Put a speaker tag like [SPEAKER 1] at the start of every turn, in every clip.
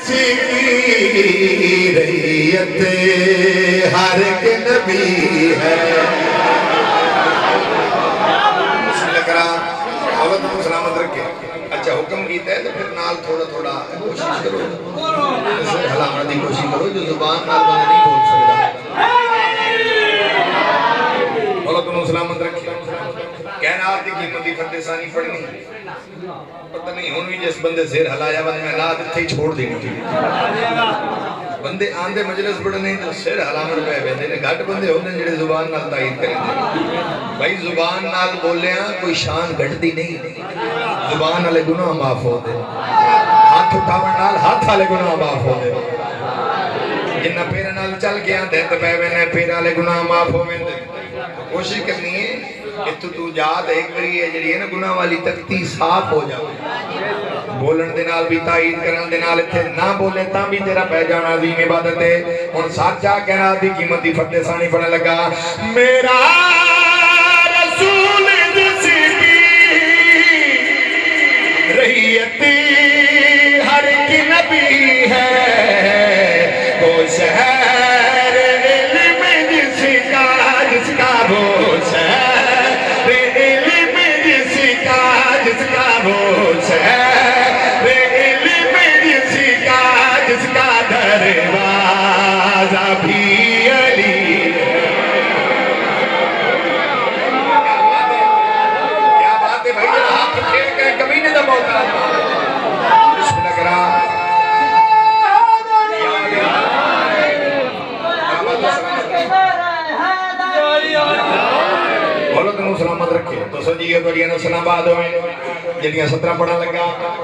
[SPEAKER 1] سی رعیت ہر ایک نبی ہے. بسم اللہ کرام عورت کو سلامت رکھے. اچھا حکم کیتا ہے تو پھر نال تھوڑا تھوڑا کوشش کرو حلامہ دی کوشش کرو جو زبان نال بندہ نہیں بول سکتا. عورت کو سلامت رکھے. کائنات کی قیمتی فتح ثانی پڑھنی پتہ نہیں ہونی جس بندے زیر ہلایا بند میں لا دیتے ہی چھوڑ دینی چاہیے. بندے آندے مجلس پڑھنے تو سر حلامت پہ بیندے نے گھٹ بندے ہونے جڑے زبان نال تائید کریں دے. بھائی زبان نال بولے ہیں کوئی شان گھٹ دی نہیں. زبان والے گناہ معاف ہو دے. ہاتھ اٹھاون نال ہاتھ والے گناہ معاف ہو دے. جنہ پیرا نال چل گیا دے تو پہ بینے پیرا والے گناہ معاف ہو دے. کوشش کرنی ہے کہ تو جاد ایک بری ہے جڑی ہے نا گناہ والی تکتی صاف ہو جاوے. بولن دے نال بھی تائید کرن دے نال اتھے نہ بولے تاں بھی تیرا پہ جانا عظیم عبادت ہے. ہن سچا کہنا دی قیمتی فتح ثانی پڑھنے لگا. میرا رسول جسی کی رعیت ہر ایک نبی ہے. وہ شہر علم جس کا وہ شہر علم جس کا وہ شہر علم جس کا دروازہ بھی علی. کیا بات ہے بھائی ہاتھ پھیر کے کمینے دا موقع. بسم اللہ کرام بولو تنو سلامت رکھے. تو سجیے تو جینا سلام باد ہوئے جنیاں 17 پڑھا لگا.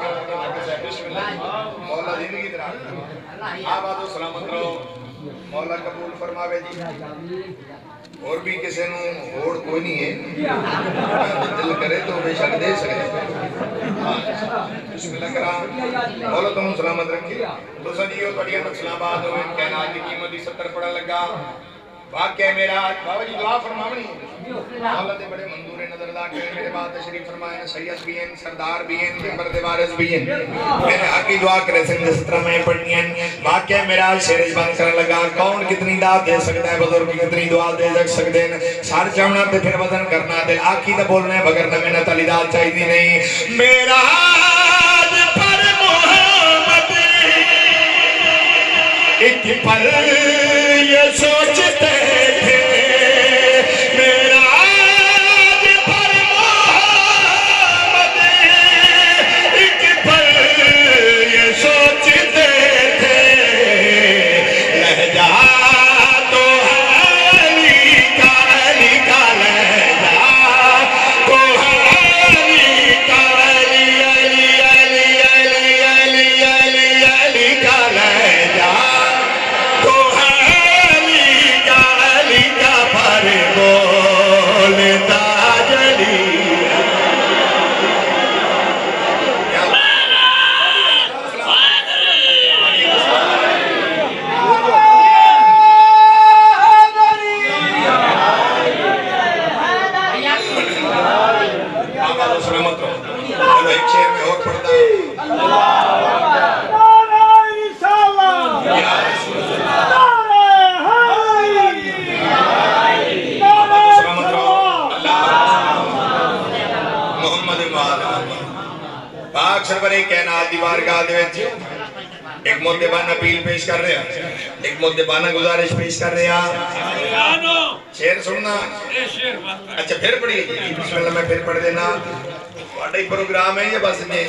[SPEAKER 1] مولا زندگی درار آباد و سلامت رہو. مولا قبول فرماوے جی. اور بھی کسی نو ہوڑ کوئی نہیں ہے دل کرے تو بے شک دے سکتے. بسم اللہ کرام مولا تنو سلامت رکھے. تو سجیے تو جینا سلام باد ہوئے کائنات کی قیمتی 70 پڑھا لگا. واقعہ میرا بابا جی دعا فرماونی مولا دے بڑے منظور نظر لا کے میرے بعد تشریف فرمائے. سید بھی ہیں سردار بھی ہیں مرد وارث بھی ہیں. میں نے حقی دعا کرے سنگ 17 میں پڑھنی ہیں. واقعہ میرا شیر زبان کرنے لگا. کون کتنی دعا دے سکتا ہے بزرگ کتنی دعا دے سکتے ہیں. سار چاہنا تے پھر وزن کرنا دل آخی تے بولنا ہے بغیر نہ محنت علی دعا چاہیے نہیں. میرا پر محمد ایک پل یہ سوچتے تھے میرا پر محمد ایک پل یہ سوچتے تھے لہجہ تو ہے علی کا لہجہ تو ہے علی کا علی علی علی علی علی علی علی کا لہجہ تو ہے علی کا پر بولتا جلی. سلامت رہو. ایک شعر میں اور پڑھتا ہے. پاک سرور کائنات دی بارگاہ دے وچ ایک مدبانہ اپیل پیش کر رہا. ایک مدبانہ گزارش پیش کر رہا. شعر سننا. اچھا پھر پڑھیے جی. بسم اللہ میں پھر پڑھ دینا. واڑا ہی پروگرام ہے یہ بس جی.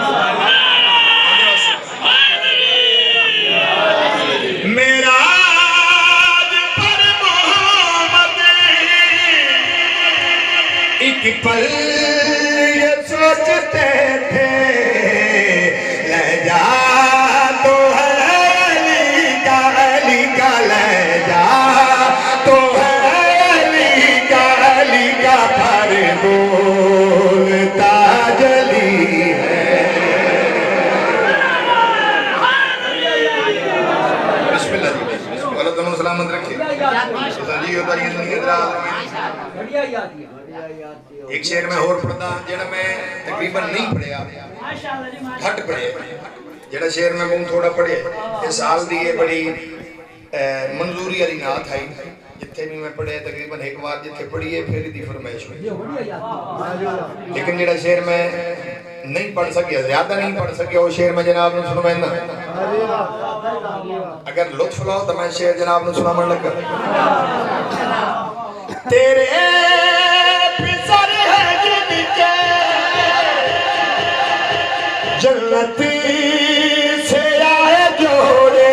[SPEAKER 1] میرا پر محمد ایک پل یہ سوچتے تھے لہجہ تو ہے علی کا لہجہ تو ہے علی کا پر بولتا جلی ہے. بسم اللہ جی. اللہ تمہیں سلامت رکھے. ایک شعر میں اور پڑھتا جنہا میں تقریباً نہیں پڑھیا گھٹ پڑھے. جڑا شعر میں بہت تھوڑا پڑھے اس سال دی یہ بڑی منظوری علی نات آئی جتھے بھی میں پڑھے تقریباً ایک بار جتھے پڑھیے پھر دی فرمائش ہوئی لیکن جڑا شعر میں نہیں پڑھ سکیا زیادہ نہیں پڑھ سکیا وہ شعر میں جناب نے سنوائنا اگر لطف لاؤ تو میں شعر جناب نے سنا من لگا تیرے پسر ہے جن کے جنتی سے آئے جوڑے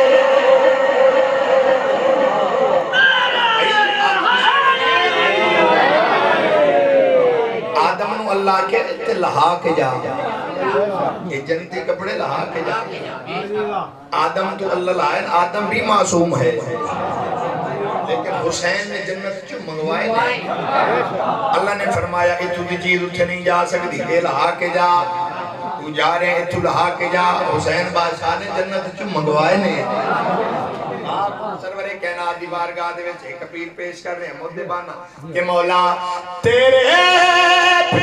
[SPEAKER 1] آدم نو اللہ کے لہا کے جا یہ جنتی کپڑے لہا کے جا آدم تو اللہ لائن آدم بھی معصوم ہے لیکن حسین نے جنت کیوں منگوائے نہیں اللہ نے فرمایا اتو دی چیز اتھے نہیں جا سکتی اے لہا کے جا تو جا رہے ہیں اتو لہا کے جا حسین بادشاہ نے جنت کیوں منگوائے نہیں سرور کائنات دی بارگاہ دے وچ ایک اپیل پیش کر رہے ہیں مدعے بانا کہ مولا تیرے